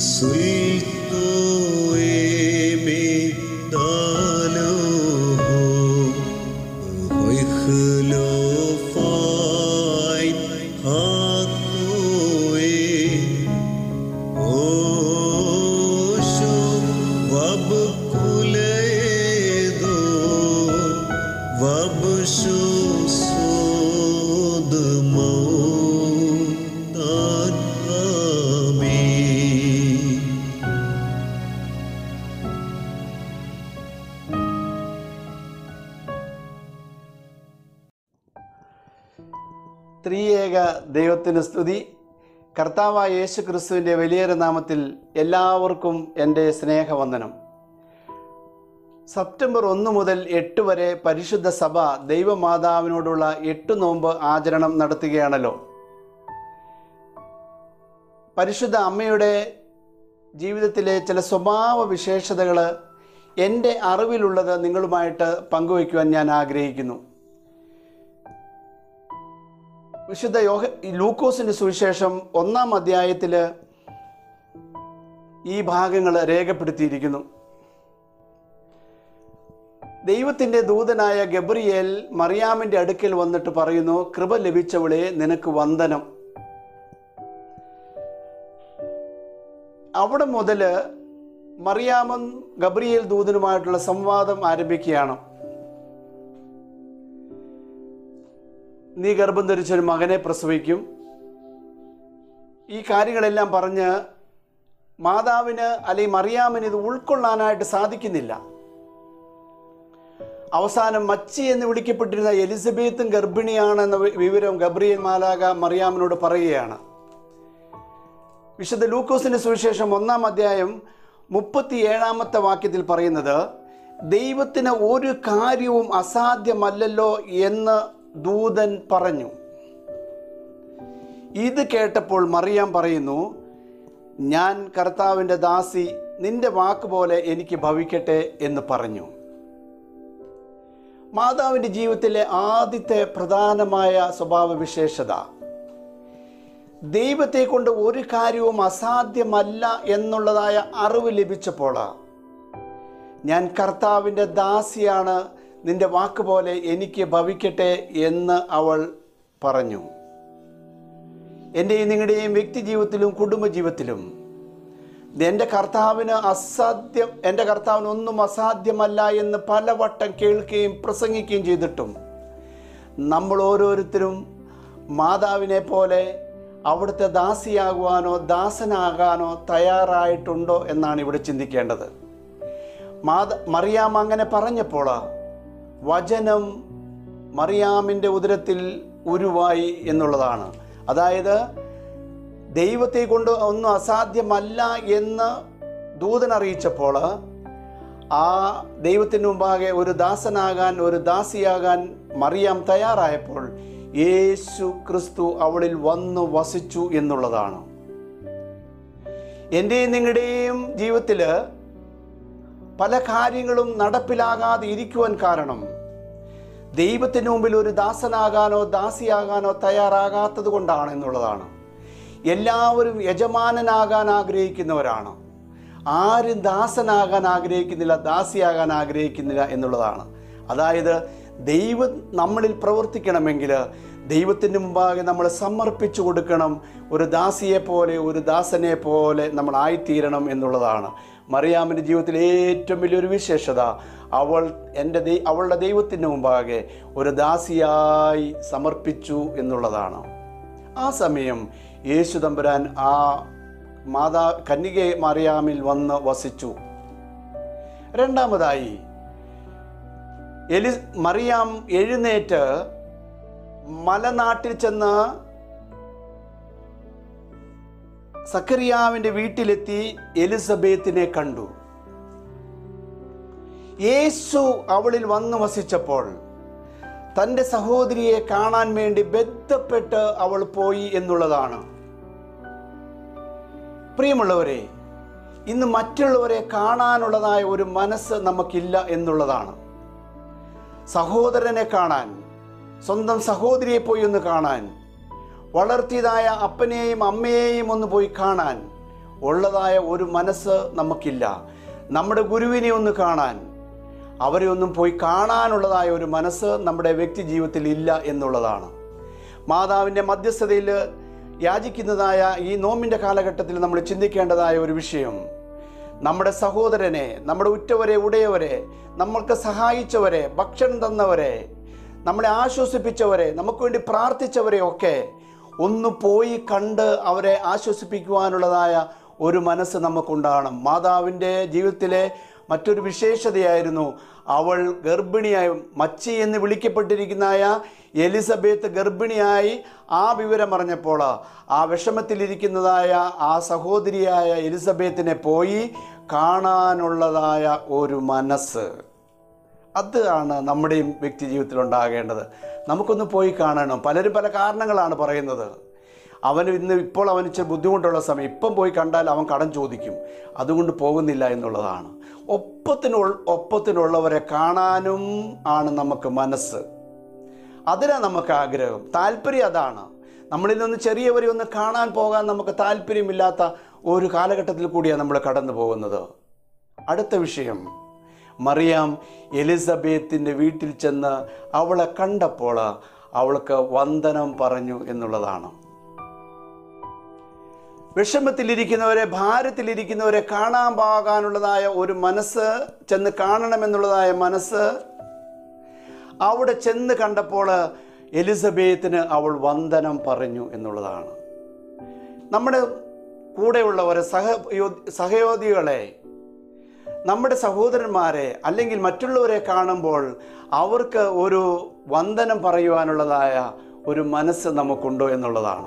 ത്രിയേക ദൈവത്തിന് സ്തുതി. കർത്താവായ യേശു ക്രിസ്തുവിൻ്റെ വലിയൊരു നാമത്തിൽ എല്ലാവർക്കും എൻ്റെ സ്നേഹവന്ദനം. സെപ്റ്റംബർ 1 മുതൽ 8 വരെ പരിശുദ്ധ സഭ ദൈവമാതാവിനോടുള്ള 8 നോമ്പ് ആചരണം നടത്തുകയാണല്ലോ. പരിശുദ്ധ അമ്മയുടെ ജീവിതത്തിലെ ചില സ്വഭാവ വിശേഷതകൾ എൻ്റെ അറിവിലുള്ളത് നിങ്ങളുമായിട്ട് പങ്കുവയ്ക്കുവാൻ ഞാൻ ആഗ്രഹിക്കുന്നു. വിശുദ്ധ ലൂക്കോസിൻ്റെ സുവിശേഷം 1-ാം അധ്യായത്തിൽ ഈ ഭാഗങ്ങൾ രേഖപ്പെടുത്തിയിരിക്കുന്നു. ദൈവത്തിൻ്റെ ദൂതനായ ഗബ്രിയേൽ മറിയാമിൻ്റെ അടുക്കൽ വന്നിട്ട് പറയുന്നു, കൃപ ലഭിച്ചവളെ നിനക്ക് വന്ദനം. അവിടെ മുതൽ മറിയാമും ഗബ്രിയേൽ ദൂതനുമായിട്ടുള്ള സംവാദം ആരംഭിക്കുകയാണ്. നീ ഗർഭം ധരിച്ചൊരു മകനെ പ്രസവിക്കും. ഈ കാര്യങ്ങളെല്ലാം പറഞ്ഞ് മാതാവിന് അല്ലെങ്കിൽ മറിയാമിന് ഇത് ഉൾക്കൊള്ളാനായിട്ട് സാധിക്കുന്നില്ല. അവസാനം മച്ചി എന്ന് വിളിക്കപ്പെട്ടിരുന്ന എലിസബത്തും ഗർഭിണിയാണെന്ന വിവരം ഗബ്രിയേൽ മാലാഖ മറിയാമിനോട് പറയുകയാണ്. വിശുദ്ധ ലൂക്കോസിൻ്റെ സുവിശേഷം 1-ാം അധ്യായം 37-ാമത്തെ വാക്യത്തിൽ പറയുന്നത്, ദൈവത്തിന് ഒരു കാര്യവും അസാധ്യമല്ലല്ലോ എന്ന് ദൂതൻ പറഞ്ഞു. ഇത് കേട്ടപ്പോൾ മറിയാം പറയുന്നു, ഞാൻ കർത്താവിൻ്റെ ദാസി, നിന്റെ വാക്കുപോലെ എനിക്ക് ഭവിക്കട്ടെ എന്ന് പറഞ്ഞു. മാതാവിൻ്റെ ജീവിതത്തിലെ ആദ്യത്തെ പ്രധാനമായ സ്വഭാവ വിശേഷത, ദൈവത്തെ കൊണ്ട് ഒരു കാര്യവും അസാധ്യമല്ല എന്നുള്ളതായ അറിവ് ലഭിച്ചപ്പോൾ, ഞാൻ കർത്താവിൻ്റെ ദാസിയാണ്, നിന്റെ വാക്കുപോലെ എനിക്ക് ഭവിക്കട്ടെ എന്ന് അവൾ പറഞ്ഞു. എൻ്റെയും നിങ്ങളുടെയും വ്യക്തി ജീവിതത്തിലും കുടുംബജീവിതത്തിലും എൻ്റെ കർത്താവിന് ഒന്നും അസാധ്യമല്ല എന്ന് പലവട്ടം കേൾക്കുകയും പ്രസംഗിക്കുകയും ചെയ്തിട്ടും നമ്മൾ ഓരോരുത്തരും മാതാവിനെ പോലെ അവിടുത്തെ ദാസിയാകുവാനോ ദാസനാകാനോ തയ്യാറായിട്ടുണ്ടോ എന്നാണ് ഇവിടെ ചിന്തിക്കേണ്ടത്. മറിയാം അങ്ങനെ പറഞ്ഞപ്പോൾ വചനം മറിയാമിൻ്റെ ഉദരത്തിൽ ഉരുവായി എന്നുള്ളതാണ്. അതായത് ദൈവത്തെ കൊണ്ട് ഒന്നും അസാധ്യമല്ല എന്ന് ദൂതൻ അറിയിച്ചപ്പോൾ ആ ദൈവത്തിന് മുമ്പാകെ ഒരു ദാസനാകാൻ, ഒരു ദാസിയാകാൻ മറിയാം തയ്യാറായപ്പോൾ യേശു ക്രിസ്തു അവളിൽ വന്നു വസിച്ചു എന്നുള്ളതാണ്. എൻ്റെയും നിങ്ങളുടെയും ജീവിതത്തിൽ പല കാര്യങ്ങളും നടപ്പിലാകാതെ ഇരിക്കുവാൻ കാരണം ദൈവത്തിന് മുമ്പിൽ ഒരു ദാസനാകാനോ ദാസിയാകാനോ തയ്യാറാകാത്തത് കൊണ്ടാണ് എന്നുള്ളതാണ്. എല്ലാവരും യജമാനനാകാൻ ആഗ്രഹിക്കുന്നവരാണ്. ആരും ദാസനാകാൻ ആഗ്രഹിക്കുന്നില്ല, ദാസിയാകാൻ ആഗ്രഹിക്കുന്നില്ല എന്നുള്ളതാണ്. അതായത് ദൈവം നമ്മളിൽ പ്രവർത്തിക്കണമെങ്കിൽ ദൈവത്തിൻ്റെ മുമ്പാകെ നമ്മൾ സമർപ്പിച്ചു കൊടുക്കണം. ഒരു ദാസിയെ പോലെ, ഒരു ദാസനെ പോലെ നമ്മൾ ആയിത്തീരണം എന്നുള്ളതാണ്. മറിയാമിൻ്റെ ജീവിതത്തിലെ ഏറ്റവും വലിയൊരു വിശേഷത, അവളുടെ ദൈവത്തിൻ്റെ മുമ്പാകെ ഒരു ദാസിയായി സമർപ്പിച്ചു എന്നുള്ളതാണ്. ആ സമയം യേശു തമ്പുരാൻ ആ കന്യകെ മറിയാമിൽ വന്ന് വസിച്ചു. രണ്ടാമതായി മറിയാം എഴുന്നേറ്റ് മലനാട്ടിൽ ചെന്ന് സക്കറിയാവിൻ്റെ വീട്ടിലെത്തി എലിസബത്തിനെ കണ്ടു. യേശു അവളിൽ വന്നു വസിച്ചപ്പോൾ തൻ്റെ സഹോദരിയെ കാണാൻ വേണ്ടി ബന്ധപ്പെട്ട് അവൾ പോയി എന്നുള്ളതാണ്. പ്രിയമുള്ളവരെ, ഇന്ന് മറ്റുള്ളവരെ കാണാനുള്ളതായ ഒരു മനസ്സ് നമുക്കില്ല എന്നുള്ളതാണ്. സഹോദരനെ കാണാൻ, സ്വന്തം സഹോദരിയെ പോയി ഒന്ന് കാണാൻ, വളർത്തിയതായ അപ്പനെയും അമ്മയെയും ഒന്ന് പോയി കാണാൻ, ഉള്ളതായ ഒരു മനസ്സ് നമുക്കില്ല. നമ്മുടെ ഗുരുവിനെ ഒന്ന് കാണാൻ, അവരെ ഒന്നും പോയി കാണാനുള്ളതായ ഒരു മനസ്സ് നമ്മുടെ വ്യക്തി ജീവിതത്തിൽ ഇല്ല എന്നുള്ളതാണ്. മാതാവിൻ്റെ മധ്യസ്ഥതയിൽ യാചിക്കുന്നതായ ഈ നോമ്പിൻ്റെ കാലഘട്ടത്തിൽ നമ്മൾ ചിന്തിക്കേണ്ടതായ ഒരു വിഷയം, നമ്മുടെ സഹോദരനെ, നമ്മുടെ ഉറ്റവരെ, ഉടയവരെ, നമ്മൾക്ക് സഹായിച്ചവരെ, ഭക്ഷണം തന്നവരെ, നമ്മളെ ആശ്വസിപ്പിച്ചവരെ, നമുക്ക് വേണ്ടി പ്രാർത്ഥിച്ചവരെ ഒക്കെ ഒന്ന് പോയി കണ്ട് അവരെ ആശ്വസിപ്പിക്കുവാനുള്ളതായ ഒരു മനസ്സ് നമുക്കുണ്ടാകണം. മാതാവിൻ്റെ ജീവിതത്തിലെ മറ്റൊരു വിശേഷതയായിരുന്നു, അവൾ ഗർഭിണിയായി, മച്ചി എന്ന് വിളിക്കപ്പെട്ടിരിക്കുന്നതായ എലിസബത്ത് ഗർഭിണിയായി ആ വിവരം അറിഞ്ഞപ്പോൾ ആ വിഷമത്തിലിരിക്കുന്നതായ ആ സഹോദരിയായ എലിസബത്തിനെ പോയി കാണാനുള്ളതായ ഒരു മനസ്സ്, അതാണ് നമ്മുടെയും വ്യക്തി ജീവിതത്തിൽ ഉണ്ടാകേണ്ടത്. നമുക്കൊന്ന് പോയി കാണണം. പലരും പല കാരണങ്ങളാണ് പറയുന്നത്. ഇപ്പോൾ അവന് ഇച്ചിരി ബുദ്ധിമുട്ടുള്ള സമയം, ഇപ്പം പോയി കണ്ടാൽ അവൻ കടം ചോദിക്കും, അതുകൊണ്ട് പോകുന്നില്ല എന്നുള്ളതാണ്. ഒപ്പത്തിനുള്ളവരെ കാണാനും ആണ് നമുക്ക് മനസ്സ്, അതിനാണ് നമുക്ക് ആഗ്രഹം, താല്പര്യം അതാണ്. നമ്മളിൽ നിന്ന് ചെറിയവരെ ഒന്ന് കാണാൻ പോകാൻ നമുക്ക് താല്പര്യമില്ലാത്ത ഒരു കാലഘട്ടത്തിൽ കൂടിയാണ് നമ്മൾ കടന്നു പോകുന്നത്. അടുത്ത വിഷയം, മറിയാം എലിസബത്തിൻ്റെ വീട്ടിൽ ചെന്ന് അവളെ കണ്ടപ്പോൾ അവൾക്ക് വന്ദനം പറഞ്ഞു എന്നുള്ളതാണ്. വിഷമത്തിലിരിക്കുന്നവരെ, ഭാരത്തിലിരിക്കുന്നവരെ കാണാൻ പോകാനുള്ളതായ ഒരു മനസ്സ്, ചെന്ന് കാണണമെന്നുള്ളതായ മനസ്സ് അവിടെ ചെന്ന് കണ്ടപ്പോൾ എലിസബത്തിന് അവൾ വന്ദനം പറഞ്ഞു എന്നുള്ളതാണ്. നമ്മുടെ കൂടെയുള്ളവരെ, സഹയോധികളെ, നമ്മുടെ സഹോദരന്മാരെ അല്ലെങ്കിൽ മറ്റുള്ളവരെ കാണുമ്പോൾ അവർക്ക് ഒരു വന്ദനം പറയുവാനുള്ളതായ ഒരു മനസ്സ് നമുക്കുണ്ടോ എന്നുള്ളതാണ്.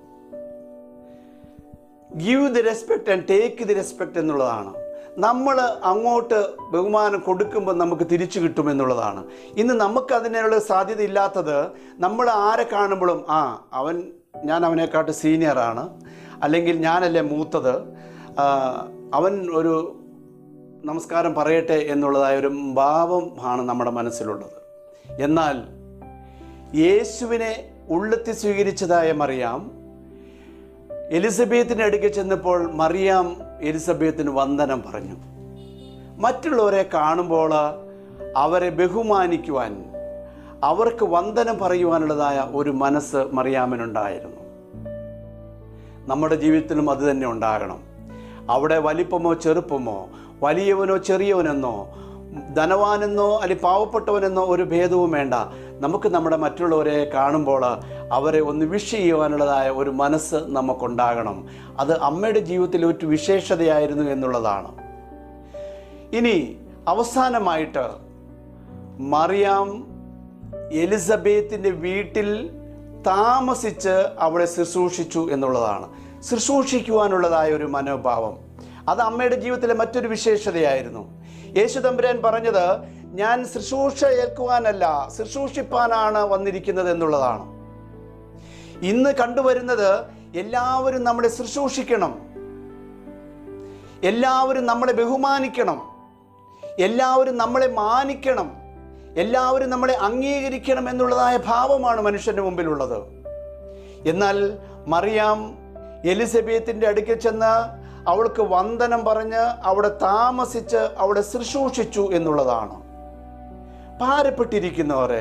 Give the respect and take the respect എന്നുള്ളതാണ്. നമ്മൾ അങ്ങോട്ട് ബഹുമാനം കൊടുക്കുമ്പോൾ നമുക്ക് തിരിച്ചു കിട്ടുമെന്നുള്ളതാണ്. ഇന്ന് നമുക്ക് അതിനുള്ള സാധ്യത ഇല്ലാത്തത്, നമ്മൾ ആരെ കാണുമ്പോഴും ഞാൻ അവനെക്കാട്ട് സീനിയറാണ്, അല്ലെങ്കിൽ ഞാനല്ലേ മൂത്തത്, അവൻ ഒരു നമസ്കാരം പറയട്ടെ എന്നുള്ളതായ ഒരു ഭാവമാണ് നമ്മുടെ മനസ്സിലുള്ളത്. എന്നാൽ യേശുവിനെ ഉള്ളെത്തി സ്വീകരിച്ചതായ മറിയാം എലിസബത്തിൻ്റെ അടുക്കൽ ചെന്നപ്പോൾ മറിയാം എലിസബത്തിന് വന്ദനം പറഞ്ഞു. മറ്റുള്ളവരെ കാണുമ്പോൾ അവരെ ബഹുമാനിക്കുവാൻ, അവർക്ക് വന്ദനം പറയുവാനുള്ളതായ ഒരു മനസ്സ് മറിയാമിനുണ്ടായിരുന്നു. നമ്മുടെ ജീവിതത്തിലും അത് തന്നെ ഉണ്ടാകണം. അവിടെ വലിപ്പമോ ചെറുപ്പമോ, വലിയവനോ ചെറിയവനെന്നോ, ധനവാനെന്നോ അല്ലെങ്കിൽ പാവപ്പെട്ടവനെന്നോ ഒരു ഭേദവും വേണ്ട. നമുക്ക് നമ്മുടെ മറ്റുള്ളവരെ കാണുമ്പോൾ അവരെ ഒന്ന് വിഷ് ചെയ്യുവാനുള്ളതായ ഒരു മനസ്സ് നമുക്കുണ്ടാകണം. അത് അമ്മയുടെ ജീവിതത്തിലെ ഒരു വിശേഷതയായിരുന്നു എന്നുള്ളതാണ്. ഇനി അവസാനമായിട്ട് മറിയാം എലിസബത്തിൻ്റെ വീട്ടിൽ താമസിച്ച് അവളെ ശുശ്രൂഷിച്ചു എന്നുള്ളതാണ്. ശുശ്രൂഷിക്കുവാനുള്ളതായ ഒരു മനോഭാവം, അത് അമ്മയുടെ ജീവിതത്തിലെ മറ്റൊരു വിശേഷതയായിരുന്നു. യേശു തമ്പുരാൻ പറഞ്ഞത്, ഞാൻ ശുശ്രൂഷ ഏൽക്കുവാനല്ല, ശുശ്രൂഷിപ്പാനാണ് വന്നിരിക്കുന്നത് എന്നുള്ളതാണ്. ഇന്ന് കണ്ടുവരുന്നത്, എല്ലാവരും നമ്മളെ ശുശ്രൂഷിക്കണം, എല്ലാവരും നമ്മളെ ബഹുമാനിക്കണം, എല്ലാവരും നമ്മളെ മാനിക്കണം, എല്ലാവരും നമ്മളെ അംഗീകരിക്കണം എന്നുള്ളതായ ഭാവമാണ് മനുഷ്യൻ്റെ മുമ്പിലുള്ളത്. എന്നാൽ മറിയാം എലിസബത്തിൻ്റെ അടുക്കൽ ചെന്ന് അവൾക്ക് വന്ദനം പറഞ്ഞ് അവിടെ താമസിച്ച് അവിടെ ശുശ്രൂഷിച്ചു എന്നുള്ളതാണ്. ഭാരപ്പെട്ടിരിക്കുന്നവരെ,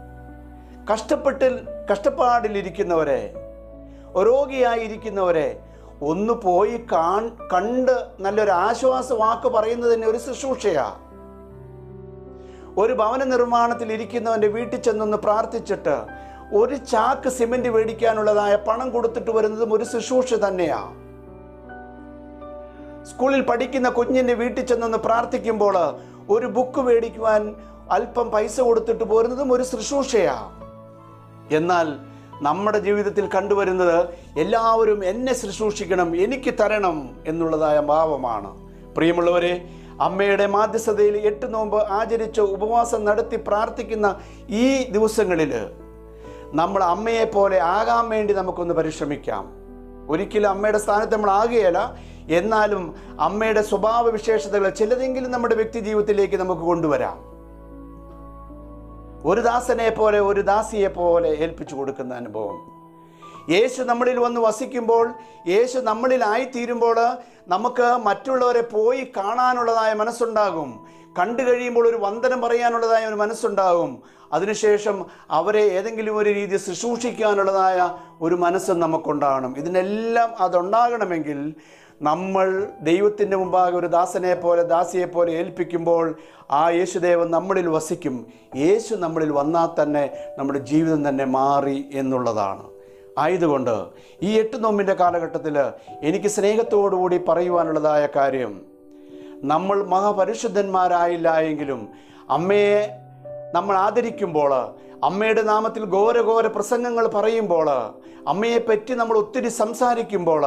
കഷ്ടപ്പാടിലിരിക്കുന്നവരെ, രോഗിയായിരിക്കുന്നവരെ ഒന്ന് പോയി കണ്ട് നല്ലൊരു ആശ്വാസ വാക്ക് പറയുന്നത് തന്നെ ഒരു ശുശ്രൂഷയാണ്. ഒരു ഭവന നിർമ്മാണത്തിൽ ഇരിക്കുന്നവൻ്റെ വീട്ടിൽ ചെന്നൊന്ന് പ്രാർത്ഥിച്ചിട്ട് ഒരു ചാക്ക് സിമെന്റ് മേടിക്കാനുള്ളതായ പണം കൊടുത്തിട്ട് വരുന്നതും ഒരു ശുശ്രൂഷ തന്നെയാണ്. സ്കൂളിൽ പഠിക്കുന്ന കുഞ്ഞിൻ്റെ വീട്ടിൽ ചെന്നൊന്ന് പ്രാർത്ഥിക്കുമ്പോൾ ഒരു ബുക്ക് മേടിക്കുവാൻ അല്പം പൈസ കൊടുത്തിട്ട് പോരുന്നതും ഒരു ശുശ്രൂഷയാണ്. എന്നാൽ നമ്മുടെ ജീവിതത്തിൽ കണ്ടുവരുന്നത്, എല്ലാവരും എന്നെ ശുശ്രൂഷിക്കണം, എനിക്ക് തരണം എന്നുള്ളതായ ഭാവമാണ്. പ്രിയമുള്ളവരെ, അമ്മയുടെ മാധ്യസ്ഥതയിൽ 8 നോമ്പ് ആചരിച്ച് ഉപവാസം നടത്തി പ്രാർത്ഥിക്കുന്ന ഈ ദിവസങ്ങളിൽ നമ്മൾ അമ്മയെ പോലെ ആകാൻ വേണ്ടി നമുക്കൊന്ന് പരിശ്രമിക്കാം. ഒരിക്കലും അമ്മയുടെ സ്ഥാനത്ത് നമ്മൾ ആകുകയില്ല, എന്നാലും അമ്മയുടെ സ്വഭാവ വിശേഷതകൾ ചിലതെങ്കിലും നമ്മുടെ വ്യക്തി ജീവിതത്തിലേക്ക് നമുക്ക് കൊണ്ടുവരാം. ഒരു ദാസനെ പോലെ, ഒരു ദാസിയെ പോലെ ഏൽപ്പിച്ചു കൊടുക്കുന്ന അനുഭവം. യേശു നമ്മളിൽ വന്ന് വസിക്കുമ്പോൾ, യേശു നമ്മളിലായിത്തീരുമ്പോൾ നമുക്ക് മറ്റുള്ളവരെ പോയി കാണാനുള്ളതായ മനസ്സുണ്ടാകും. കണ്ടു കഴിയുമ്പോൾ ഒരു വന്ദനം പറയാനുള്ളതായ ഒരു മനസ്സുണ്ടാകും. അതിനുശേഷം അവരെ ഏതെങ്കിലും ഒരു രീതി ശുശ്രൂഷിക്കാനുള്ളതായ ഒരു മനസ്സ് നമുക്കുണ്ടാകണം. ഇതിനെല്ലാം അതുണ്ടാകണമെങ്കിൽ നമ്മൾ ദൈവത്തിൻ്റെ മുമ്പാകെ ഒരു ദാസനെ പോലെ ദാസിയെ പോലെ ഏൽപ്പിക്കുമ്പോൾ ആ യേശുദേവൻ നമ്മളിൽ വസിക്കും. യേശു നമ്മളിൽ വന്നാൽ തന്നെ നമ്മുടെ ജീവിതം തന്നെ മാറി എന്നുള്ളതാണ്. ആയതുകൊണ്ട് ഈ 8 നോമ്പിൻ്റെ കാലഘട്ടത്തിൽ എനിക്ക് സ്നേഹത്തോടുകൂടി പറയുവാനുള്ളതായ കാര്യം, നമ്മൾ മഹാപരിശുദ്ധന്മാരായില്ല എങ്കിലും അമ്മയെ നമ്മൾ ആദരിക്കുമ്പോൾ, അമ്മയുടെ നാമത്തിൽ ഘോര പ്രസംഗങ്ങൾ പറയുമ്പോൾ, അമ്മയെപ്പറ്റി നമ്മൾ ഒത്തിരി സംസാരിക്കുമ്പോൾ,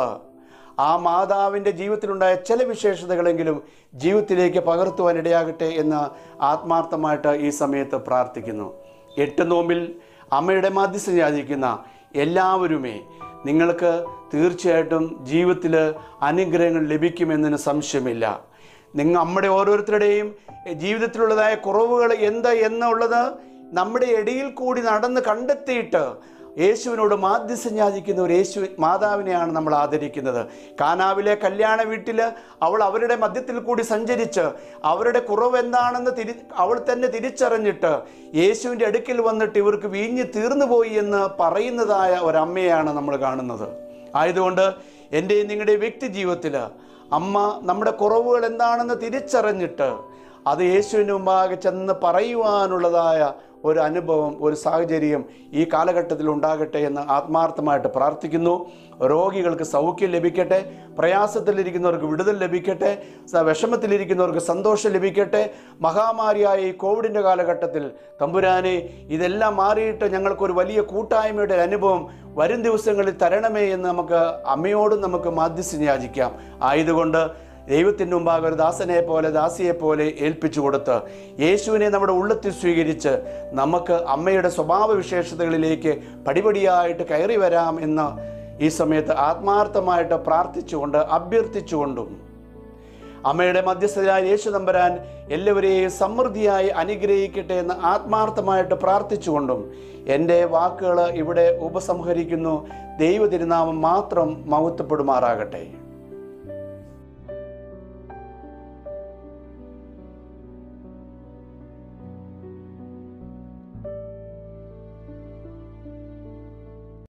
ആ മാതാവിൻ്റെ ജീവിതത്തിലുണ്ടായ ചില വിശേഷതകളെങ്കിലും ജീവിതത്തിലേക്ക് പകർത്തുവാൻ ഇടയാകട്ടെ എന്ന് ആത്മാർത്ഥമായിട്ട് ഈ സമയത്ത് പ്രാർത്ഥിക്കുന്നു. 8 നോമ്പിൽ അമ്മയുടെ മധ്യസ്ഥം യാചിക്കുന്ന എല്ലാവരുമേ, നിങ്ങൾക്ക് തീർച്ചയായിട്ടും ജീവിതത്തിൽ അനുഗ്രഹങ്ങൾ ലഭിക്കുമെന്നതിന് സംശയമില്ല. നമ്മുടെ ഓരോരുത്തരുടെയും ജീവിതത്തിലുള്ളതായ കുറവുകൾ എന്താ എന്നുള്ളത് നമ്മുടെ ഇടയിൽ കൂടി നടന്ന് കണ്ടെത്തിയിട്ട് യേശുവിനോട് മാധ്യസ്ഥം യാചിക്കുന്ന ഒരു മാതാവിനെയാണ് നമ്മൾ ആദരിക്കുന്നത്. കാനാവിലെ കല്യാണ വീട്ടിൽ അവൾ അവരുടെ മധ്യത്തിൽ കൂടി സഞ്ചരിച്ച് അവരുടെ കുറവ് എന്താണെന്ന് അവൾ തന്നെ തിരിച്ചറിഞ്ഞിട്ട് യേശുവിൻ്റെ അടുക്കൽ വന്നിട്ട് ഇവർക്ക് വീഞ്ഞ് തീർന്നു പോയി എന്ന് പറയുന്നതായ ഒരമ്മയാണ് നമ്മൾ കാണുന്നത്. ആയതുകൊണ്ട് എൻ്റെയും നിങ്ങളുടെ വ്യക്തി ജീവിതത്തിൽ അമ്മ നമ്മുടെ കുറവുകൾ എന്താണെന്ന് തിരിച്ചറിഞ്ഞിട്ട് അത് യേശുവിന് മുമ്പാകെ ചെന്ന് പറയുവാനുള്ളതായ ഒരു അനുഭവം, ഒരു സാഹചര്യം ഈ കാലഘട്ടത്തിൽ ഉണ്ടാകട്ടെ എന്ന് ആത്മാർത്ഥമായിട്ട് പ്രാർത്ഥിക്കുന്നു. രോഗികൾക്ക് സൗഖ്യം ലഭിക്കട്ടെ, പ്രയാസത്തിലിരിക്കുന്നവർക്ക് വിടുതൽ ലഭിക്കട്ടെ, വിഷമത്തിലിരിക്കുന്നവർക്ക് സന്തോഷം ലഭിക്കട്ടെ. മഹാമാരിയായ ഈ കോവിഡിൻ്റെ കാലഘട്ടത്തിൽ തമ്പുരാനെ ഇതെല്ലാം മാറിയിട്ട് ഞങ്ങൾക്കൊരു വലിയ കൂട്ടായ്മയുടെ അനുഭവം വരും ദിവസങ്ങളിൽ തരണമേ എന്ന് നമുക്ക് അമ്മയോടും നമുക്ക് മാധ്യസ്ഥം യാചിക്കാം. ആയതുകൊണ്ട് ദൈവത്തിൻ്റെ മുമ്പാകെ ഒരു ദാസനെ പോലെ ദാസിയെ പോലെ ഏൽപ്പിച്ചു കൊടുത്ത് യേശുവിനെ നമ്മുടെ ഉള്ളത്തിൽ സ്വീകരിച്ച് നമുക്ക് അമ്മയുടെ സ്വഭാവ വിശേഷതകളിലേക്ക് പടിപടിയായിട്ട് കയറി വരാം എന്ന് ഈ സമയത്ത് ആത്മാർത്ഥമായിട്ട് പ്രാർത്ഥിച്ചുകൊണ്ട് അഭ്യർത്ഥിച്ചുകൊണ്ടും അമ്മയുടെ മധ്യസ്ഥനായ യേശു തമ്പുരാൻ എല്ലാവരെയും സമൃദ്ധിയായി അനുഗ്രഹിക്കട്ടെ എന്ന് ആത്മാർത്ഥമായിട്ട് പ്രാർത്ഥിച്ചുകൊണ്ടും എൻ്റെ വാക്കുകൾ ഇവിടെ ഉപസംഹരിക്കുന്നു. ദൈവ തിരുനാമം മാത്രം മഹത്വപ്പെടുമാറാകട്ടെ.